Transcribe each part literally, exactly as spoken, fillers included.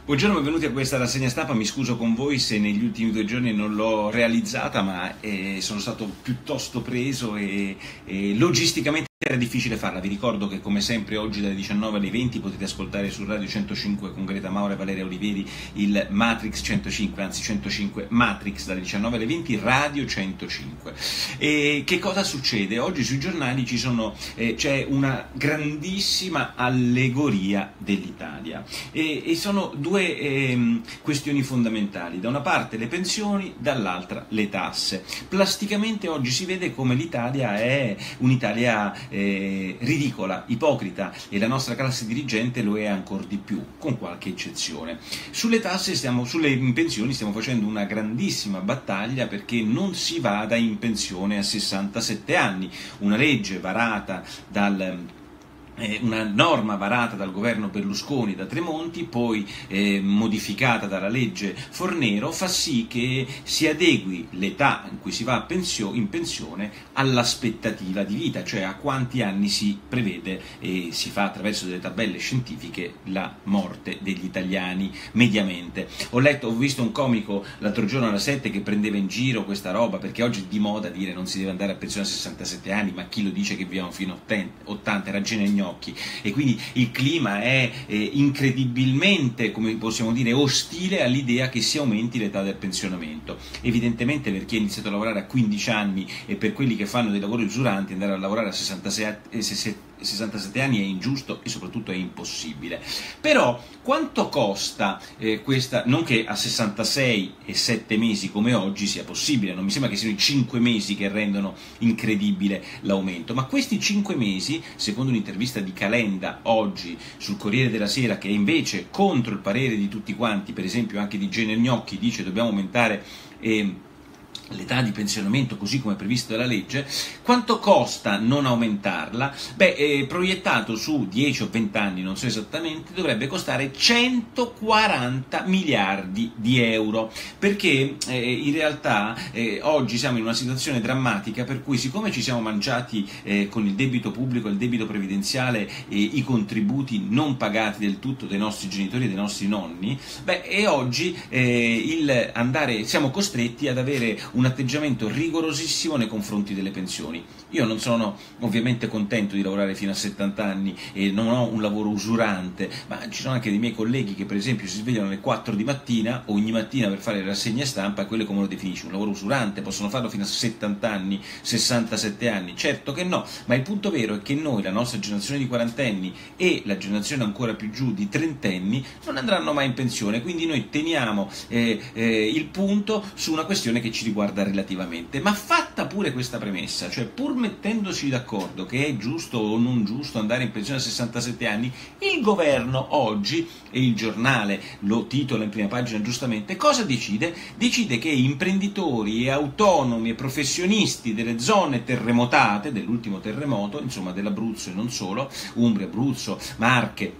Buongiorno, benvenuti a questa rassegna stampa. Mi scuso con voi se negli ultimi due giorni non l'ho realizzata, ma eh, sono stato piuttosto preso e, e logisticamente era difficile farla. Vi ricordo che come sempre oggi dalle diciannove alle venti potete ascoltare su Radio centocinque con Greta Maura e Valeria Oliveri il Matrix centocinque, anzi centocinque Matrix dalle diciannove alle venti, Radio centocinque. E che cosa succede? Oggi sui giornali ci sono, eh, c'è una grandissima allegoria dell'Italia e, e sono due eh, questioni fondamentali: da una parte le pensioni, dall'altra le tasse. Plasticamente oggi si vede come l'Italia è un'Italia Eh, ridicola, ipocrita, e la nostra classe dirigente lo è ancora di più, con qualche eccezione. Sulle tasse, stiamo, sulle pensioni stiamo facendo una grandissima battaglia perché non si vada in pensione a sessantasette anni. Una legge varata dal una norma varata dal governo Berlusconi, da Tremonti, poi eh, modificata dalla legge Fornero, fa sì che si adegui l'età in cui si va pensio- in pensione all'aspettativa di vita, cioè a quanti anni si prevede e si fa attraverso delle tabelle scientifiche la morte degli italiani mediamente. Ho letto, ho visto un comico l'altro giorno alla sette che prendeva in giro questa roba, perché oggi è di moda dire non si deve andare a pensione a sessantasette anni, ma chi lo dice che viviamo fino a ottanta, era Genegno. E quindi il clima è eh, incredibilmente, come possiamo dire, ostile all'idea che si aumenti l'età del pensionamento. Evidentemente per chi ha iniziato a lavorare a quindici anni e per quelli che fanno dei lavori usuranti andare a lavorare a sessantasette anni è ingiusto e soprattutto è impossibile. Però quanto costa eh, questa, non che a sessantasei e sette mesi come oggi sia possibile, non mi sembra che siano i cinque mesi che rendono incredibile l'aumento, ma questi cinque mesi, secondo un'intervista di Calenda oggi sul Corriere della Sera, che è invece contro il parere di tutti quanti, per esempio anche di Genelgnocchi, dice dobbiamo aumentare eh, l'età di pensionamento così come previsto dalla legge. Quanto costa non aumentarla? Beh, eh, proiettato su dieci o venti anni, non so esattamente, dovrebbe costare centoquaranta miliardi di euro, perché eh, in realtà eh, oggi siamo in una situazione drammatica per cui, siccome ci siamo mangiati eh, con il debito pubblico, il debito previdenziale e i contributi non pagati del tutto dai nostri genitori e dai nostri nonni, beh, e oggi eh, il andare, siamo costretti ad avere un atteggiamento rigorosissimo nei confronti delle pensioni. Io non sono ovviamente contento di lavorare fino a settanta anni e non ho un lavoro usurante, ma ci sono anche dei miei colleghi che per esempio si svegliano alle quattro di mattina ogni mattina per fare le rassegne stampa, e quello come lo definisci? Un lavoro usurante? Possono farlo fino a settanta anni, sessantasette anni? Certo che no, ma il punto vero è che noi, la nostra generazione di quarantenni e la generazione ancora più giù di trentenni, non andranno mai in pensione, quindi noi teniamo eh, eh, il punto su una questione che ci riguarda relativamente. Ma fatta pure questa premessa, cioè pur mettendoci d'accordo che è giusto o non giusto andare in pensione a sessantasette anni, il governo oggi, e il giornale lo titola in prima pagina giustamente, cosa decide? Decide che imprenditori e autonomi e professionisti delle zone terremotate, dell'ultimo terremoto, insomma dell'Abruzzo e non solo, Umbria, Abruzzo, Marche,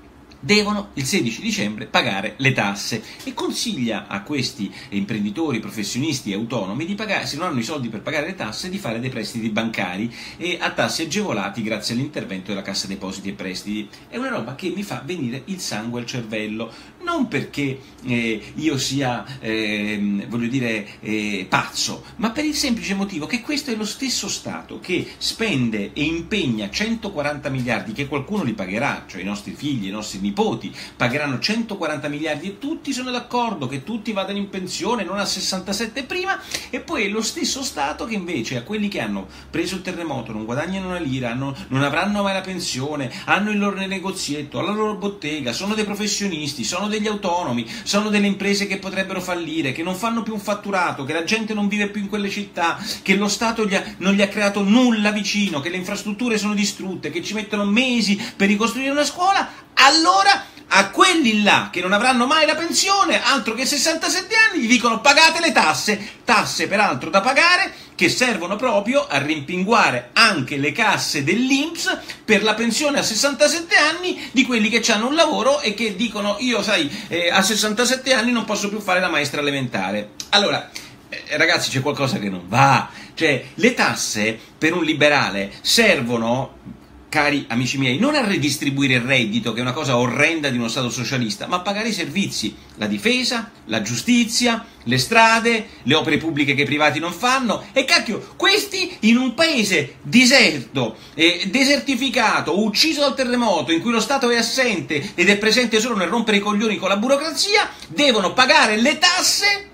devono il sedici dicembre pagare le tasse, e consiglia a questi imprenditori, professionisti e autonomi di pagare, se non hanno i soldi per pagare le tasse, di fare dei prestiti bancari e a tassi agevolati grazie all'intervento della Cassa Depositi e Prestiti. È una roba che mi fa venire il sangue al cervello, non perché eh, io sia, eh, voglio dire, eh, pazzo, ma per il semplice motivo che questo è lo stesso Stato che spende e impegna centoquaranta miliardi, che qualcuno li pagherà, cioè i nostri figli, i nostri nipoti pagheranno centoquaranta miliardi, e tutti sono d'accordo che tutti vadano in pensione non a sessantasette prima, e poi è lo stesso Stato che invece a quelli che hanno preso il terremoto, non guadagnano una lira, hanno, non avranno mai la pensione, hanno il loro negozietto, la loro bottega, sono dei professionisti, sono degli autonomi, sono delle imprese che potrebbero fallire, che non fanno più un fatturato, che la gente non vive più in quelle città, che lo Stato gli ha, non gli ha creato nulla vicino, che le infrastrutture sono distrutte, che ci mettono mesi per ricostruire una scuola. Allora a quelli là che non avranno mai la pensione, altro che sessantasette anni, gli dicono pagate le tasse, tasse peraltro da pagare, che servono proprio a rimpinguare anche le casse dell'I N P S per la pensione a sessantasette anni di quelli che hanno un lavoro e che dicono io sai eh, a sessantasette anni non posso più fare la maestra elementare. Allora eh, ragazzi, c'è qualcosa che non va, cioè le tasse per un liberale servono cari amici miei, non a redistribuire il reddito, che è una cosa orrenda di uno Stato socialista, ma a pagare i servizi, la difesa, la giustizia, le strade, le opere pubbliche che i privati non fanno, e cacchio, questi in un paese deserto, eh, desertificato, ucciso dal terremoto, in cui lo Stato è assente ed è presente solo nel rompere i coglioni con la burocrazia, devono pagare le tasse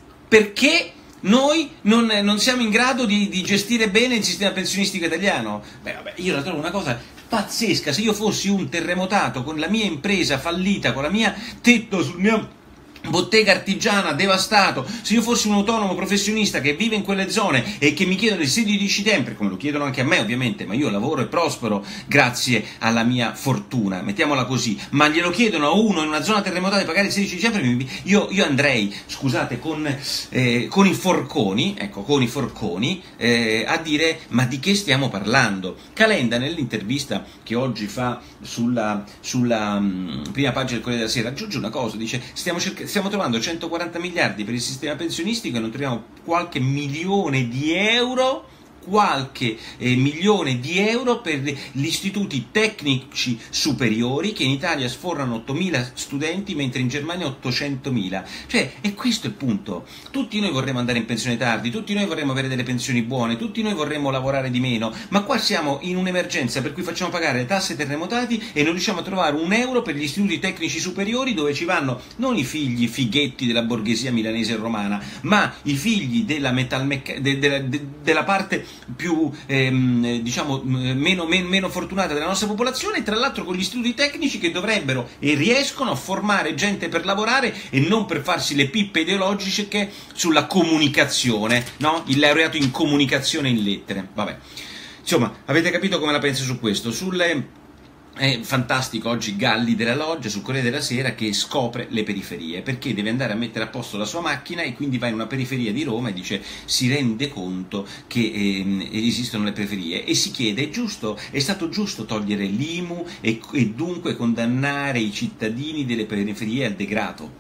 perché noi non, non siamo in grado di, di gestire bene il sistema pensionistico italiano. Beh, vabbè, io la trovo una cosa pazzesca. Se io fossi un terremotato con la mia impresa fallita, con la mia tetto sul mio bottega artigiana devastato, se io fossi un autonomo professionista che vive in quelle zone e che mi chiedono il sedici dicembre, come lo chiedono anche a me ovviamente, ma io lavoro e prospero grazie alla mia fortuna, mettiamola così, ma glielo chiedono a uno in una zona terremotata di pagare il sedici dicembre, io, io andrei, scusate, con, eh, con i forconi, ecco, con i forconi, eh, a dire ma di che stiamo parlando? Calenda nell'intervista che oggi fa sulla, sulla mh, prima pagina del Corriere della Sera aggiunge una cosa, dice stiamo cercando stiamo trovando centoquaranta miliardi per il sistema pensionistico e non troviamo qualche milione di euro qualche eh, milione di euro per gli istituti tecnici superiori che in Italia sforrano ottomila studenti mentre in Germania ottocentomila. Cioè, e questo è il punto. Tutti noi vorremmo andare in pensione tardi, tutti noi vorremmo avere delle pensioni buone, tutti noi vorremmo lavorare di meno, ma qua siamo in un'emergenza per cui facciamo pagare le tasse ai terremotati e non riusciamo a trovare un euro per gli istituti tecnici superiori dove ci vanno non i figli fighetti della borghesia milanese e romana, ma i figli della, metalmecca- de- de- de- della parte più ehm, diciamo meno, meno, meno fortunata della nostra popolazione, tra l'altro con gli istituti tecnici che dovrebbero e riescono a formare gente per lavorare e non per farsi le pippe ideologiche sulla comunicazione, no? Il laureato in comunicazione in lettere. Vabbè, insomma, avete capito come la penso su questo. Sulle È fantastico oggi Galli della Loggia sul Corriere della Sera che scopre le periferie, perché deve andare a mettere a posto la sua macchina e quindi va in una periferia di Roma e dice si rende conto che eh, esistono le periferie e si chiede è giusto, è stato giusto togliere l'I M U e, e dunque condannare i cittadini delle periferie al degrado?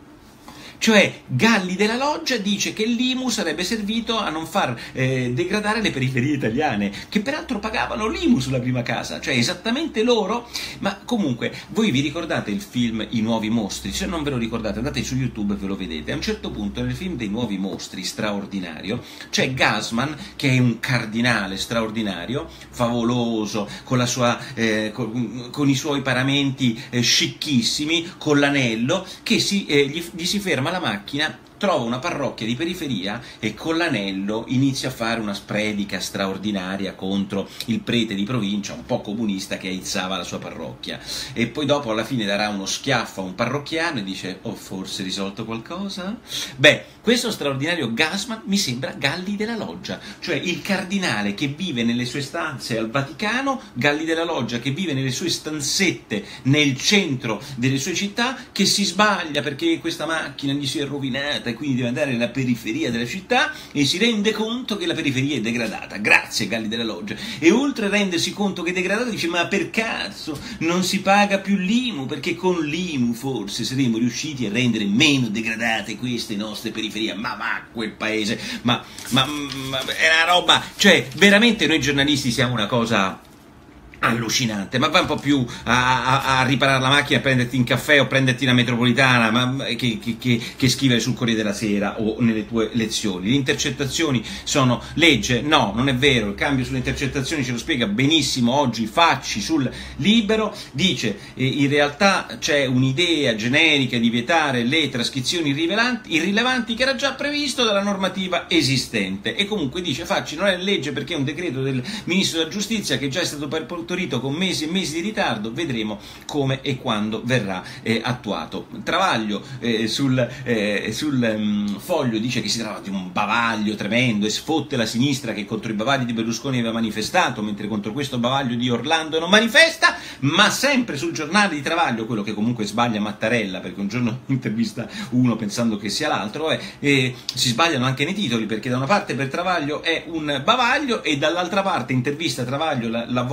Cioè Galli della Loggia dice che l'I M U sarebbe servito a non far eh, degradare le periferie italiane, che peraltro pagavano l'I M U sulla prima casa, cioè esattamente loro. Ma comunque, voi vi ricordate il film I Nuovi Mostri? Se non ve lo ricordate andate su YouTube e ve lo vedete. A un certo punto nel film dei Nuovi Mostri, straordinario, c'è Gassman che è un cardinale straordinario, favoloso, con, la sua, eh, con, con i suoi paramenti eh, scicchissimi, con l'anello, che si, eh, gli, gli si ferma la macchina, trova una parrocchia di periferia e con l'anello inizia a fare una predica straordinaria contro il prete di provincia, un po' comunista, che aizzava la sua parrocchia. E poi dopo alla fine darà uno schiaffo a un parrocchiano e dice «Ho forse risolto qualcosa?» Beh, questo straordinario Gassman mi sembra Galli della Loggia, cioè il cardinale che vive nelle sue stanze al Vaticano, Galli della Loggia che vive nelle sue stanzette nel centro delle sue città, che si sbaglia perché questa macchina gli si è rovinata e quindi deve andare nella periferia della città e si rende conto che la periferia è degradata. Grazie Galli della Loggia. E oltre a rendersi conto che è degradata dice ma per cazzo non si paga più l'I M U, perché con l'I M U forse saremo riusciti a rendere meno degradate queste nostre periferie. Ma va quel paese, ma, ma, ma è una roba, cioè veramente noi giornalisti siamo una cosa allucinante. Ma vai un po' più a, a, a riparare la macchina, a prenderti un caffè o prenderti una metropolitana ma, che, che, che, che scrivere sul Corriere della Sera o nelle tue lezioni. Le intercettazioni sono legge? No, non è vero. Il cambio sulle intercettazioni ce lo spiega benissimo oggi Facci sul Libero, dice eh, in realtà c'è un'idea generica di vietare le trascrizioni irrilevanti, irrilevanti che era già previsto dalla normativa esistente, e comunque dice Facci non è legge perché è un decreto del Ministro della Giustizia che già è stato partorito con mesi e mesi di ritardo, vedremo come e quando verrà eh, attuato. Travaglio eh, sul, eh, sul um, Foglio dice che si tratta di un bavaglio tremendo e sfotte la sinistra che contro i bavagli di Berlusconi aveva manifestato, mentre contro questo bavaglio di Orlando non manifesta. Ma sempre sul giornale di Travaglio, quello che comunque sbaglia Mattarella, perché un giorno intervista uno pensando che sia l'altro, eh, e si sbagliano anche nei titoli, perché da una parte per Travaglio è un bavaglio e dall'altra parte intervista Travaglio l'avvocato Malavoglia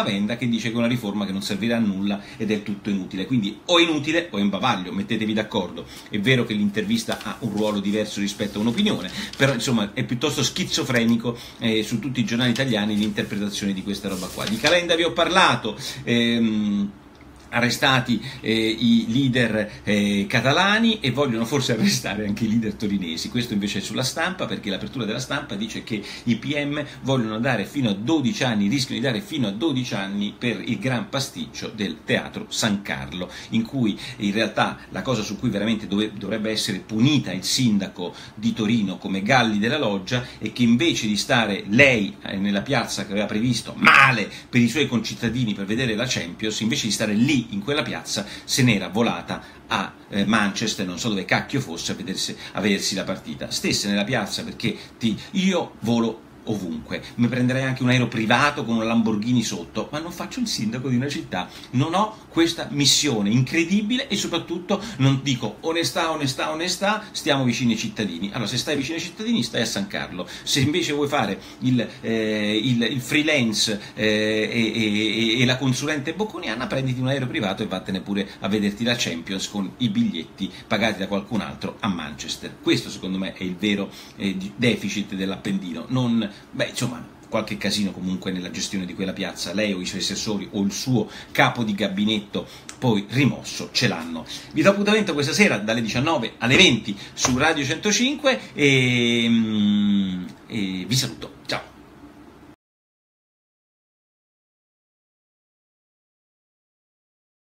Lavenda, che dice che è una riforma che non servirà a nulla ed è tutto inutile. Quindi o è inutile o è un bavaglio, mettetevi d'accordo. È vero che l'intervista ha un ruolo diverso rispetto a un'opinione, però insomma è piuttosto schizofrenico eh, su tutti i giornali italiani l'interpretazione di questa roba qua. Di Calenda vi ho parlato. Ehm, arrestati eh, i leader eh, catalani e vogliono forse arrestare anche i leader torinesi. Questo invece è sulla Stampa, perché l'apertura della Stampa dice che i P M vogliono dare fino a dodici anni, rischiano di dare fino a dodici anni per il gran pasticcio del Teatro San Carlo, in cui in realtà la cosa su cui veramente dove, dovrebbe essere punita il sindaco di Torino come Galli della Loggia è che invece di stare lei eh, nella piazza che aveva previsto male per i suoi concittadini per vedere la Champions, invece di stare lì in quella piazza se n'era volata a eh, Manchester, non so dove cacchio fosse, a, vedersi, a vedersi la partita. Stesse nella piazza perché ti, io volo ovunque, mi prenderei anche un aereo privato con un Lamborghini sotto, ma non faccio il sindaco di una città, non ho questa missione incredibile e soprattutto non dico onestà, onestà, onestà, stiamo vicini ai cittadini. Allora, se stai vicino ai cittadini stai a San Carlo, se invece vuoi fare il, eh, il, il freelance eh, e, e, e la consulente bocconiana, prenditi un aereo privato e vattene pure a vederti la Champions con i biglietti pagati da qualcun altro a Manchester. Questo secondo me è il vero eh, deficit dell'Appendino, non Beh, insomma, qualche casino comunque nella gestione di quella piazza, lei o i suoi assessori o il suo capo di gabinetto poi rimosso ce l'hanno. Vi do appuntamento questa sera dalle diciannove alle venti su Radio centocinque e, e vi saluto.